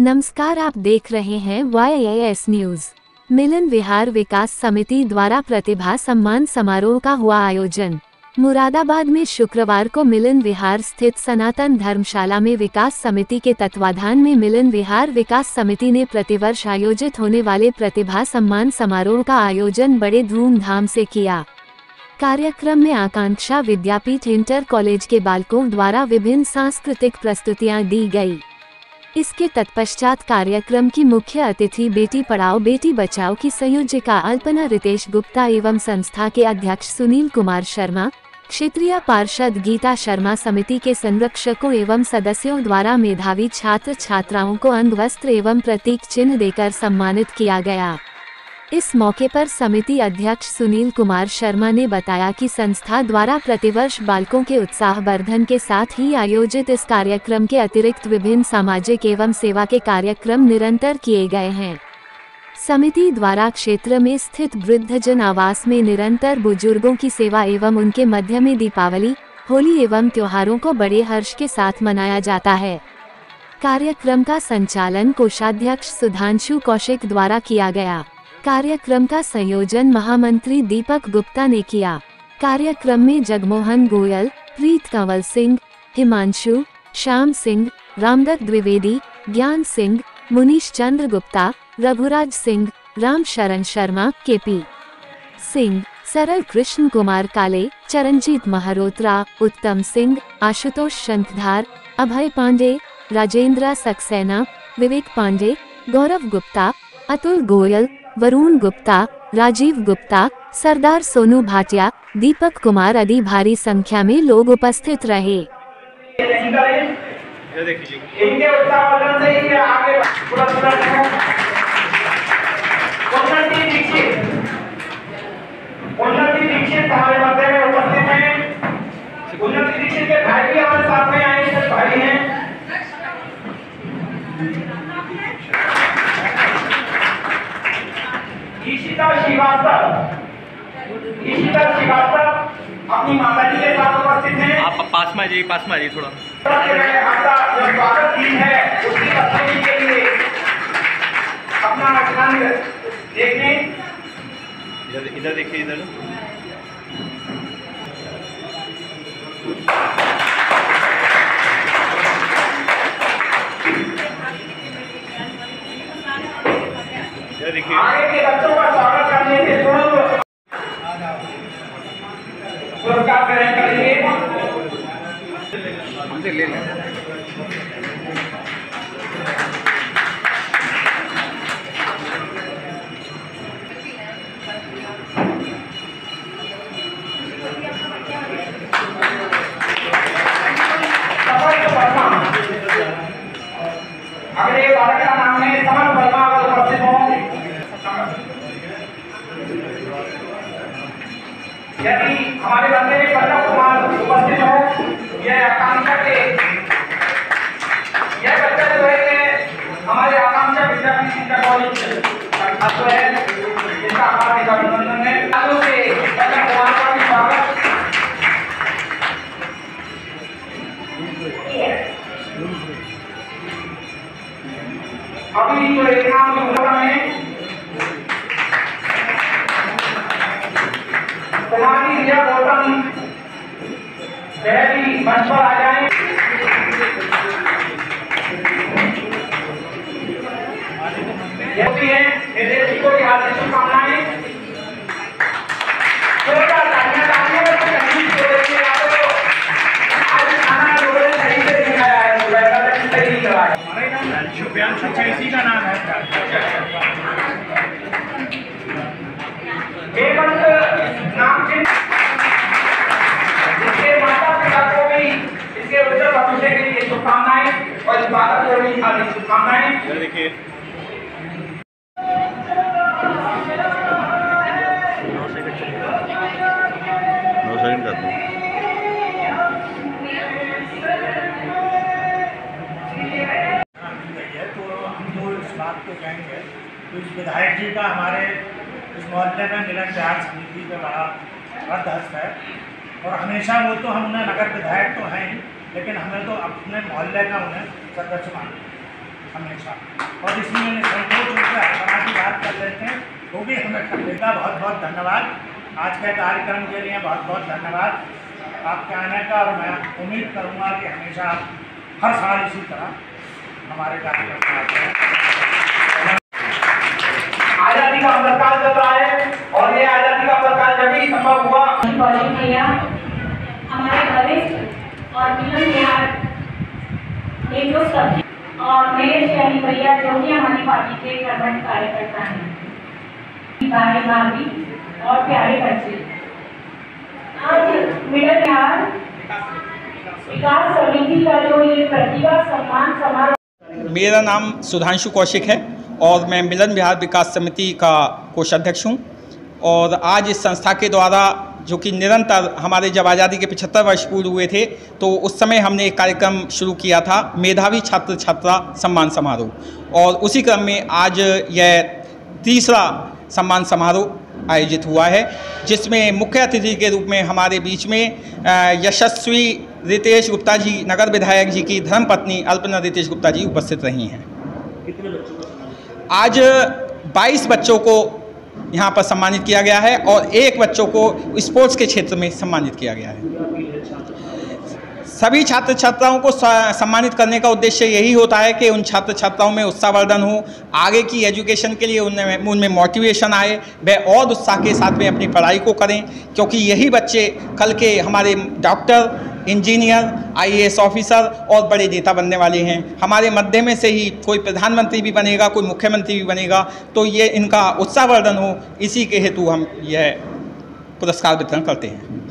नमस्कार, आप देख रहे हैं YAS न्यूज। मिलन विहार विकास समिति द्वारा प्रतिभा सम्मान समारोह का हुआ आयोजन। मुरादाबाद में शुक्रवार को मिलन विहार स्थित सनातन धर्मशाला में विकास समिति के तत्वाधान में मिलन विहार विकास समिति ने प्रतिवर्ष आयोजित होने वाले प्रतिभा सम्मान समारोह का आयोजन बड़े धूमधाम से किया। कार्यक्रम में आकांक्षा विद्यापीठ इंटर कॉलेज के बालकों द्वारा विभिन्न सांस्कृतिक प्रस्तुतियां दी गई। इसके तत्पश्चात कार्यक्रम की मुख्य अतिथि बेटी पढ़ाओ बेटी बचाओ की संयोजिका अल्पना रितेश गुप्ता एवं संस्था के अध्यक्ष सुनील कुमार शर्मा, क्षेत्रीय पार्षद गीता शर्मा, समिति के संरक्षकों एवं सदस्यों द्वारा मेधावी छात्र छात्राओं को अंगवस्त्र एवं प्रतीक चिन्ह देकर सम्मानित किया गया। इस मौके पर समिति अध्यक्ष सुनील कुमार शर्मा ने बताया कि संस्था द्वारा प्रतिवर्ष बालकों के उत्साहवर्धन के साथ ही आयोजित इस कार्यक्रम के अतिरिक्त विभिन्न सामाजिक एवं सेवा के कार्यक्रम निरंतर किए गए हैं। समिति द्वारा क्षेत्र में स्थित वृद्धजन आवास में निरंतर बुजुर्गों की सेवा एवं उनके मध्य में दीपावली, होली एवं त्योहारों को बड़े हर्ष के साथ मनाया जाता है। कार्यक्रम का संचालन कोषाध्यक्ष सुधांशु कौशिक द्वारा किया गया। कार्यक्रम का संयोजन महामंत्री दीपक गुप्ता ने किया। कार्यक्रम में जगमोहन गोयल, प्रीत कंवल सिंह, हिमांशु, श्याम सिंह, रामदत्त द्विवेदी, ज्ञान सिंह, मुनीश चंद्र गुप्ता, रघुराज सिंह, राम शरण शर्मा, केपी सिंह, सरल कृष्ण कुमार काले, चरणजीत महरोत्रा, उत्तम सिंह, आशुतोष शंखधार, अभय पांडे, राजेंद्र सक्सेना, विवेक पांडे, गौरव गुप्ता, अतुल गोयल, वरुण गुप्ता, राजीव गुप्ता, सरदार सोनू भाटिया, दीपक कुमार आदि भारी संख्या में लोग उपस्थित रहे। ईशिता श्रीवास्तव अपनी माताजी के साथ उपस्थित हैं। आप पास में आ जाइए थोड़ा। आपका जो स्वागत गीत है उसकी प्रस्तुति के लिए अपना रंग देखने इधर देखिए इधर। देखिए आगे के बच्चों का स्वागत करने से तुरंत पुरस्कार ग्रहण करेंगे। हमसे ले लें। अगले बालक का नाम है समर वर्मा, उपस्थित हो। यदि हमारे बच्चे में पल्लव कुमार उपस्थित हो, यह आकांक्षा के यह बच्चा जो है हमारे आकांक्षा विद्यापीठ इंटर कॉलेज छात्र है, जिसका हार्दिक अभिनंदन है। चालू से पल्लव कुमार का भी स्वागत। अभी जो इनाम में कुमारी रिया गौतम भी मंच पर आ जाए। है निर्देशकों की हार्दिक शुभकामनाएं। आज खाना लोगों ने सही से दिखाया है, सही नहीं करवाया। शुभ्यांशु इसी का नाम है। नाम इसके माता पिता को भी इसके उज्जवल भविष्य के लिए शुभकामनाएं और इस बालक को भी हार्दिक शुभकामनाएं। देखिए को कहेंगे तो इस विधायक जी का हमारे इस मोहल्ले में मिलन विहार समिति का बड़ा हस्त है और हमेशा वो तो हम उन्हें नगर विधायक तो हैं ही, लेकिन हमें तो अपने मोहल्ले का उन्हें सदस्य मानते हैं। हमेशा, और इसलिए निसंकोच उनसे हर तरह की बात कर लेते हैं, वो भी हमें कर देगा। बहुत बहुत धन्यवाद आज के कार्यक्रम के लिए, बहुत बहुत धन्यवाद आपके आने का, और मैं उम्मीद करूँगा कि हमेशा हर साल इसी तरह हमारे कार्यक्रम में आते हैं। आज़ादी का अमृतकाल चल रहा है और ये आज़ादी का अमृतकाल जब ही संभव हुआ। कौशिक भैया हमारे वरिष्ठ और मिलन विहार में जो सब्जी और मेयर शहरी भैया जो कि हमारी पार्टी के कर्मठ कार्यकर्ता हैं, भाई भाभी और प्यारे बच्चे, आज मिलन विहार विकास समिति का जो ये प्रतिभा सम्मान समारोह। मेरा नाम सुधांशु कौशिक है और मैं मिलन विहार विकास समिति का कोषाध्यक्ष हूँ। और आज इस संस्था के द्वारा जो कि निरंतर हमारे जब आज़ादी के 75 वर्ष पूर्ण हुए थे तो उस समय हमने एक कार्यक्रम शुरू किया था, मेधावी छात्र छात्रा सम्मान समारोह, और उसी क्रम में आज यह तीसरा सम्मान समारोह आयोजित हुआ है, जिसमें मुख्य अतिथि के रूप में हमारे बीच में यशस्वी रितेश गुप्ता जी, नगर विधायक जी की धर्मपत्नी अल्पना रितेश गुप्ता जी उपस्थित रही हैं। कितने बच्चों को आज 22 बच्चों को यहाँ पर सम्मानित किया गया है और 1 बच्चों को स्पोर्ट्स के क्षेत्र में सम्मानित किया गया है। सभी छात्र छात्राओं को सम्मानित करने का उद्देश्य यही होता है कि उन छात्र छात्राओं में उत्साहवर्धन हो, आगे की एजुकेशन के लिए उनमें मोटिवेशन आए, वह और उत्साह के साथ में अपनी पढ़ाई को करें, क्योंकि यही बच्चे कल के हमारे डॉक्टर, इंजीनियर, IAS ऑफिसर और बड़े नेता बनने वाले हैं। हमारे मध्य में से ही कोई प्रधानमंत्री भी बनेगा, कोई मुख्यमंत्री भी बनेगा, तो ये इनका उत्साहवर्धन हो, इसी के हेतु हम यह पुरस्कार वितरण करते हैं।